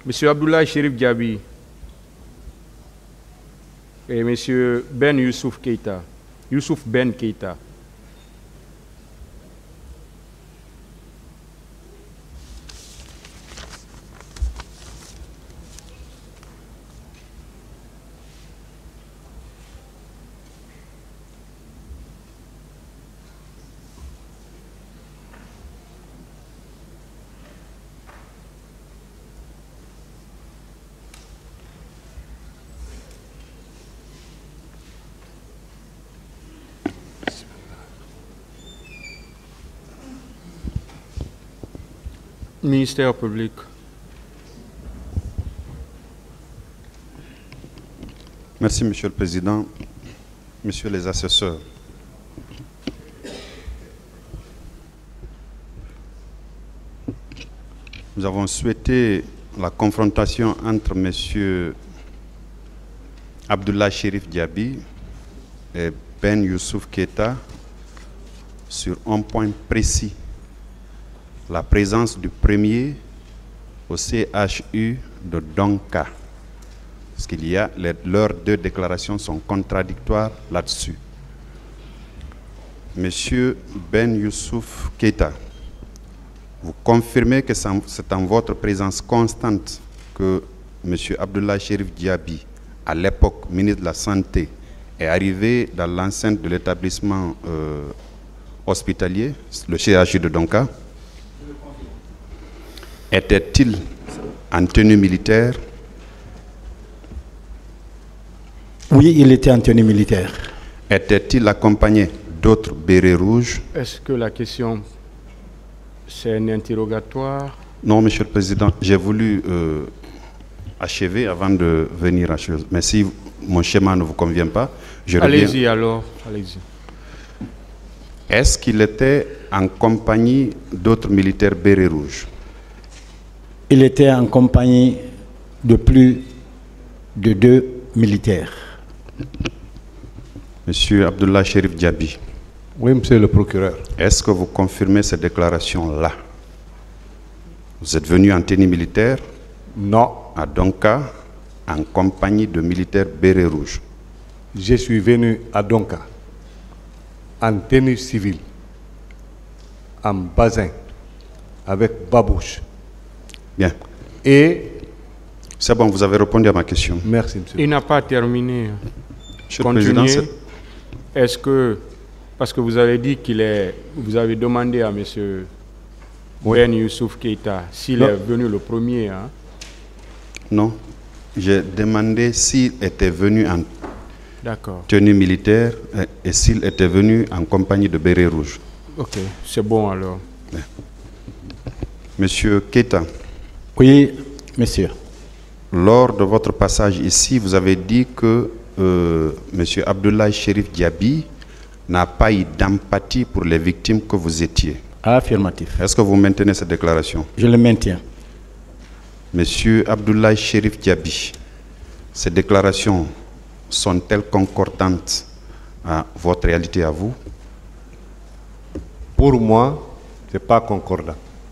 Monsieur Abdoulaye Chérif Diaby et Monsieur Ben Youssouf Keïta, Youssouf Ben Keïta. Ministère public. Merci, Monsieur le Président. Messieurs les assesseurs. Nous avons souhaité la confrontation entre Monsieur Abdoulaye Chérif Diaby et Ben Youssouf Keïta sur un point précis. La présence du premier au CHU de Donka. Parce qu'il y a, leurs deux déclarations sont contradictoires là-dessus. Monsieur Ben Youssouf Keïta, vous confirmez que c'est en votre présence constante que Monsieur Abdoulaye Chérif Diaby, à l'époque ministre de la Santé, est arrivé dans l'enceinte de l'établissement hospitalier, le CHU de Donka? Était-il en tenue militaire? Oui, il était en tenue militaire. Était-il accompagné d'autres bérets rouges? Est-ce que la question, c'est un interrogatoire? Non, Monsieur le Président, j'ai voulu achever avant de venir à chose. Mais si mon schéma ne vous convient pas, je reviens. Allez-y alors, allez-y. Est-ce qu'il était en compagnie d'autres militaires bérets rouges? Il était en compagnie de plus de 2 militaires. Monsieur Abdoulaye Chérif Diaby. Oui, Monsieur le procureur. Est-ce que vous confirmez ces déclarations-là? Vous êtes venu en tenue militaire? Non. À Donka, en compagnie de militaires bérets rouges. Je suis venu à Donka en tenue civile, en basin, avec babouche. Bien. Et... C'est bon, vous avez répondu à ma question. Merci, monsieur. Il n'a pas terminé. Monsieur le Président, est-ce que, parce que vous avez dit vous avez demandé à monsieur Ben Youssouf Keïta s'il est venu le premier. Hein? Non. J'ai demandé s'il était venu en tenue militaire et s'il était venu en compagnie de bérets rouges. Ok, c'est bon alors. Bien. Monsieur Keïta. Oui, monsieur. Lors de votre passage ici, vous avez dit que monsieur Abdoulaye Chérif Diaby n'a pas eu d'empathie pour les victimes que vous étiez. Affirmatif. Est-ce que vous maintenez cette déclaration? Je le maintiens. Monsieur Abdoulaye Chérif Diaby, ces déclarations sont-elles concordantes à votre réalité à vous? Pour moi, ce n'est pas concordant.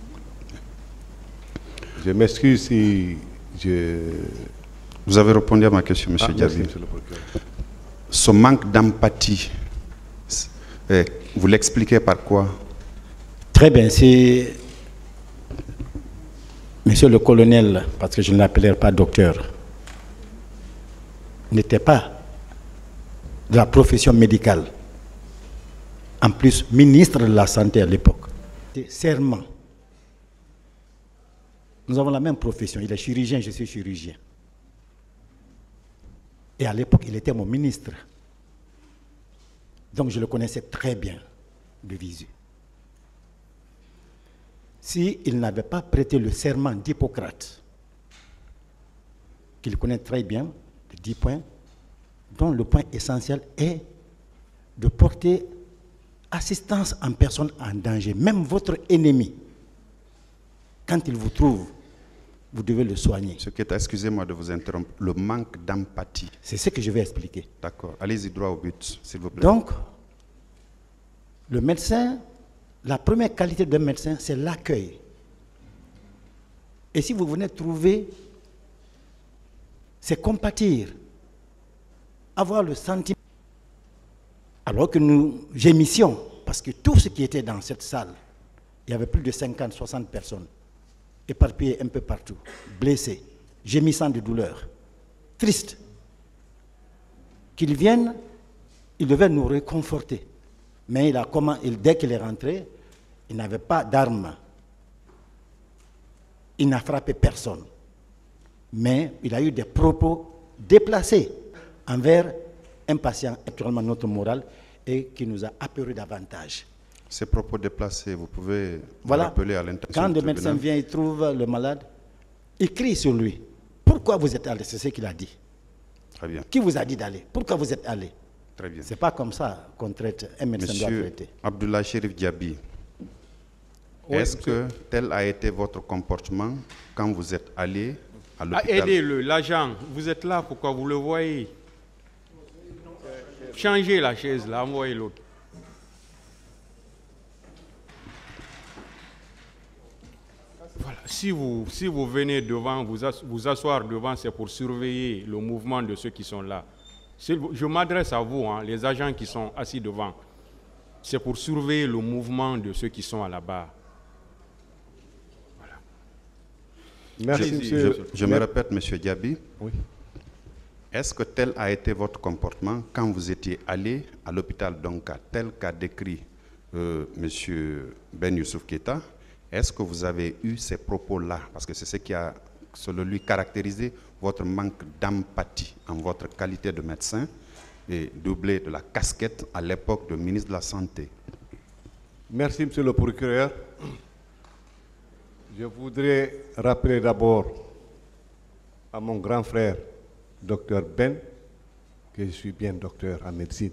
Je m'excuse si je... Vous avez répondu à ma question, monsieur Diaby. Ce manque d'empathie, vous l'expliquez par quoi? Très bien, c'est... Monsieur le colonel, parce que je ne l'appellerai pas docteur, n'était pas de la profession médicale. En plus, ministre de la Santé à l'époque. Serment. Nous avons la même profession. Il est chirurgien, je suis chirurgien. Et à l'époque, il était mon ministre. Donc je le connaissais très bien de visu. S'il n'avait pas prêté le serment d'Hippocrate, qu'il connaît très bien, de 10 points, dont le point essentiel est de porter assistance en personne en danger. Même votre ennemi, quand il vous trouve, vous devez le soigner. Excusez-moi de vous interrompre, le manque d'empathie. C'est ce que je vais expliquer. D'accord, allez-y droit au but, s'il vous plaît. Donc, le médecin, la première qualité d'un médecin, c'est l'accueil. Et si vous venez trouver c'est compatir, avoir le sentiment, alors que nous gémissions, parce que tout ce qui était dans cette salle, il y avait plus de 50, 60 personnes, éparpillées un peu partout, blessées, gémissant de douleur, tristes. Qu'ils viennent, il devait nous réconforter. Mais dès qu'il est rentré, il n'avait pas d'armes. Il n'a frappé personne. Mais il a eu des propos déplacés envers un patient, actuellement notre morale, et qui nous a apeurés davantage. Ces propos déplacés, vous pouvez Voilà. rappeler à l'intention Quand du le médecin tribunal. vient, il trouve le malade, il crie sur lui. Pourquoi vous êtes allé? C'est ce qu'il a dit. Très bien, Qui vous a dit d'aller? Pourquoi vous êtes allé? très bien. Ce n'est pas comme ça qu'on traite, un médecin doit Monsieur traiter. Abdoulaye Chérif Diaby, Oui, est-ce monsieur. que tel a été votre comportement quand vous êtes allé à l'hôpital? Aidez-le, l'agent. Vous êtes là, pourquoi vous le voyez? Changez la chaise là, envoyez l'autre. Voilà. Si vous venez devant, vous asseoir devant, c'est pour surveiller le mouvement de ceux qui sont là. Je m'adresse à vous, hein, les agents qui sont assis devant. C'est pour surveiller le mouvement de ceux qui sont à la barre. Merci, Allez-y, monsieur. Je me répète, monsieur Diaby, Oui. est-ce que tel a été votre comportement quand vous étiez allé à l'hôpital Donka, tel qu'a décrit monsieur Ben Youssouf Keita? Est-ce que vous avez eu ces propos-là? Parce que c'est ce qui a, selon lui, caractérisé votre manque d'empathie en votre qualité de médecin et doublé de la casquette à l'époque de ministre de la Santé. Merci, monsieur le procureur. Je voudrais rappeler d'abord à mon grand frère, docteur Ben, que je suis bien docteur en médecine.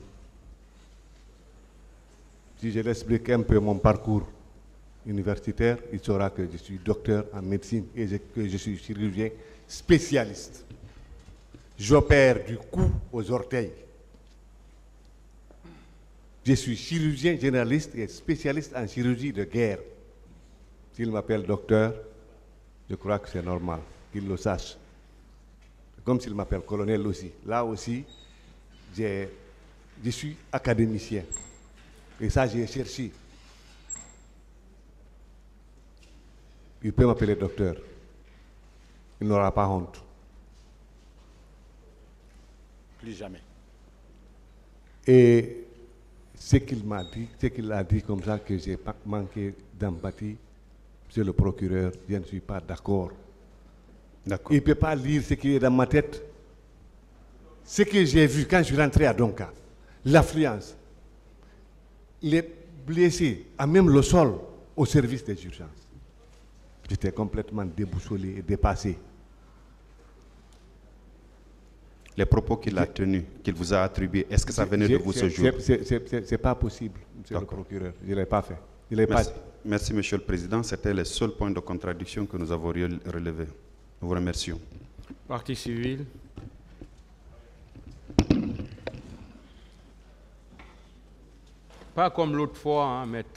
Si je l'explique un peu mon parcours universitaire, il saura que je suis docteur en médecine et que je suis chirurgien spécialiste. J'opère du cou aux orteils. Je suis chirurgien généraliste et spécialiste en chirurgie de guerre. S'il m'appelle docteur, je crois que c'est normal qu'il le sache. Comme s'il m'appelle colonel aussi. Là aussi, je suis académicien. Et ça, j'ai cherché. Il peut m'appeler docteur. Il n'aura pas honte. Plus jamais. Et ce qu'il m'a dit, ce qu'il a dit comme ça, que j'ai manqué d'empathie, monsieur le procureur, je ne suis pas d'accord. D'accord. Il ne peut pas lire ce qui est dans ma tête. Ce que j'ai vu quand je suis rentré à Donka, l'affluence, les blessés, à même le sol, au service des urgences. J'étais complètement déboussolé et dépassé. Les propos qu'il a tenus, qu'il vous a attribués, est-ce que ça venait de vous ce jour? C'est pas possible, monsieur le procureur. Je ne l'ai pas fait. Je l'ai pas Merci, dit. merci, monsieur le président. C'était le seul point de contradiction que nous avons relevé. Nous vous remercions. Partie civile. Pas comme l'autre fois, hein, maître.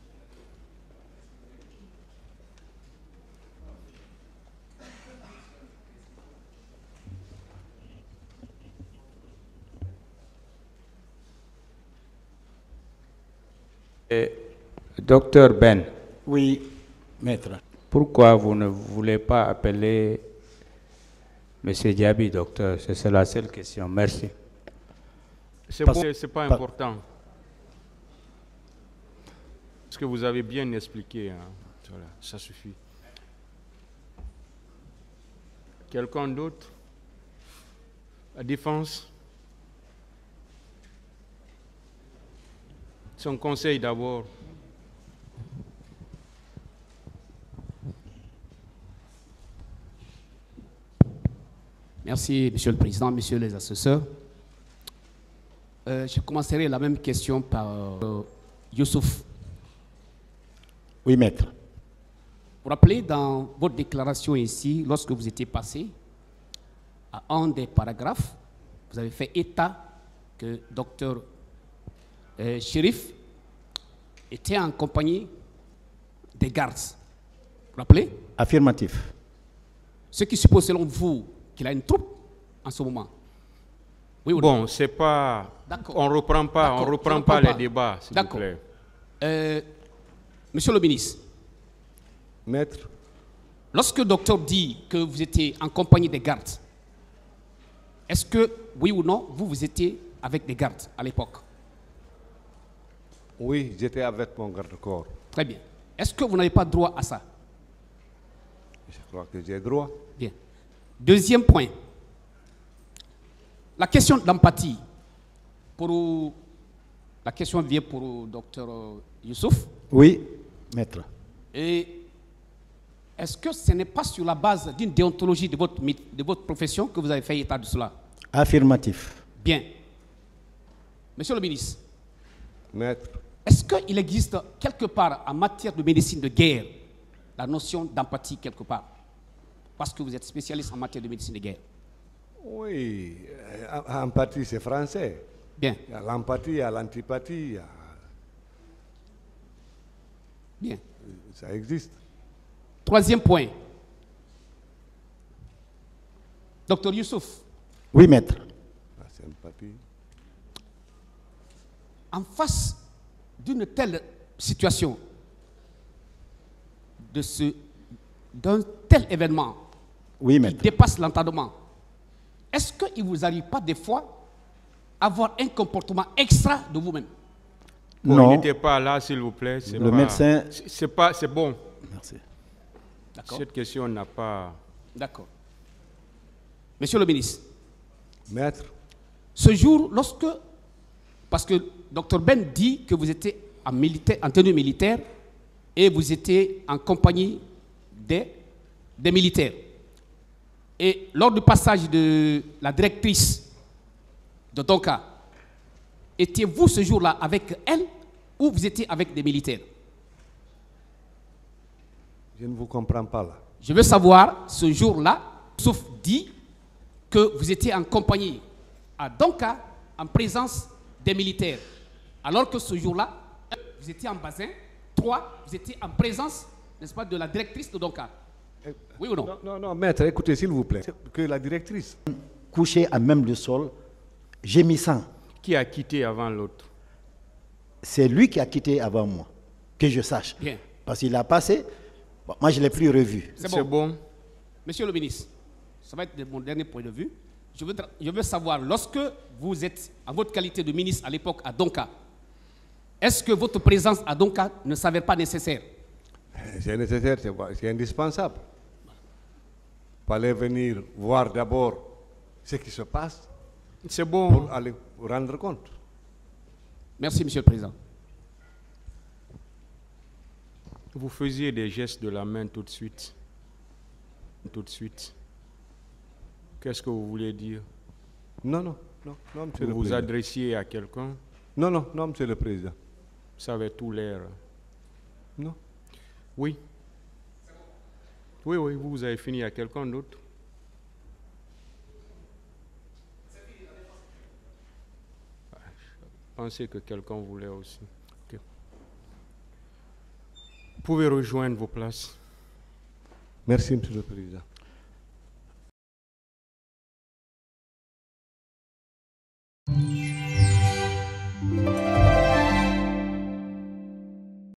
Docteur Ben, Oui, maître. pourquoi vous ne voulez pas appeler M. Diaby docteur? C'est la seule question. Merci. C'est Parce- bon, c'est pas pas- important. Parce que vous avez bien expliqué. Hein. Voilà, ça suffit. Quelqu'un d'autre? La défense? Son conseil d'abord. Merci, Monsieur le Président, Messieurs les assesseurs. Je commencerai la même question par Youssouf. Oui, maître. Vous vous rappelez dans votre déclaration ici, lorsque vous étiez passé, à un des paragraphes, vous avez fait état que docteur Chérif était en compagnie des gardes. Vous vous rappelez? Affirmatif. Ce qui suppose selon vous qu'il a une troupe en ce moment? Oui ou non? Bon, c'est pas... D'accord. On reprend pas, D'accord, on je reprend reprends pas pas. les débats, s'il vous D'accord. plaît. Monsieur le ministre, Maître, lorsque le docteur dit que vous étiez en compagnie des gardes, est-ce que, oui ou non, vous étiez avec des gardes à l'époque? oui, j'étais avec mon garde-corps. Très bien. Est-ce que vous n'avez pas droit à ça? Je crois que j'ai droit. Bien. Deuxième point. La question d'empathie. La question vient pour le docteur Youssouf. Oui, maître. Et est-ce que ce n'est pas sur la base d'une déontologie de votre profession que vous avez fait état de cela? Affirmatif. Bien. Monsieur le ministre, Maître, est-ce qu'il existe quelque part en matière de médecine de guerre la notion d'empathie quelque part? Parce que vous êtes spécialiste en matière de médecine de guerre. oui, empathie c'est français. Bien, Il y a l'empathie, il y a l'antipathie, bien. ça existe. Troisième point. Docteur Youssouf, Oui, maître. La sympathie. en face d'une telle situation, d'un tel événement Oui, qui maître. dépasse l'entendement, est-ce qu'il ne vous arrive pas des fois avoir un comportement extra de vous-même? Bon, Non. il n'était pas là, s'il vous plaît. C'est Le pas- médecin- C'est bon. Merci. D'accord. Cette question n'a pas... D'accord. Monsieur le ministre, Maître, ce jour, parce que Dr Ben dit que vous étiez en tenue militaire et vous étiez en compagnie des militaires. Et lors du passage de la directrice de Donka, étiez-vous ce jour-là avec elle ou vous étiez avec des militaires? je ne vous comprends pas là. Je veux savoir, ce jour-là, sauf dit que vous étiez en compagnie à Donka en présence des militaires. Alors que ce jour-là, vous étiez en bassin, 3, vous étiez en présence, n'est-ce pas, de la directrice de Donka. Oui ou non? Non, maître, écoutez, s'il vous plaît. Que la directrice. Couché à même le sol, gémissant. Qui a quitté avant l'autre? C'est lui qui a quitté avant moi, que je sache. Bien. Parce qu'il a passé, bon, moi je ne l'ai plus revu. C'est bon. Monsieur le ministre, ça va être mon dernier point de vue. Je veux savoir, lorsque vous êtes en votre qualité de ministre à l'époque à Donka, est-ce que votre présence à Donka ne s'avère pas nécessaire? C'est nécessaire, c'est indispensable. Fallait venir voir d'abord ce qui se passe C'est bon. pour aller vous rendre compte. Merci, Monsieur le Président. Vous faisiez des gestes de la main tout de suite. Tout de suite. Qu'est-ce que vous voulez dire? Non, monsieur le Vous vous président. adressiez à quelqu'un? Non, monsieur le président. Ça avait tout l'air. Non. Oui. Oui, vous avez fini à quelqu'un d'autre. Je pensais que quelqu'un voulait aussi. Ok. Vous pouvez rejoindre vos places. Merci, monsieur le président.